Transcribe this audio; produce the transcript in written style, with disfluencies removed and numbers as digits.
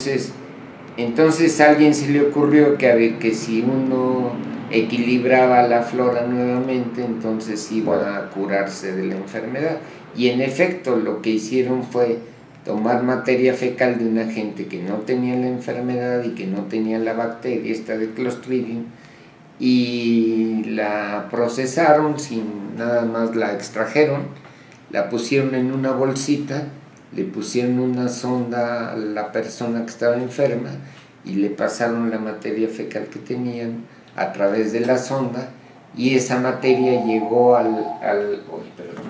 Entonces a alguien se le ocurrió que si uno equilibraba la flora nuevamente, entonces iba a curarse de la enfermedad. Y en efecto lo que hicieron fue tomar materia fecal de una gente que no tenía la enfermedad y que no tenía la bacteria esta de Clostridium, y la procesaron, sin nada más la extrajeron, la pusieron en una bolsita, le pusieron una sonda a la persona que estaba enferma y le pasaron la materia fecal que tenían a través de la sonda, y esa materia llegó al